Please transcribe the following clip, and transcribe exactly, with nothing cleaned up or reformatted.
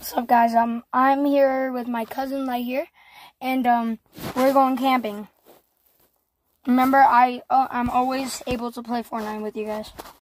What's up, guys? Um, I'm here with my cousin Light here, and um, we're going camping. Remember, I uh, I'm always able to play Fortnite with you guys.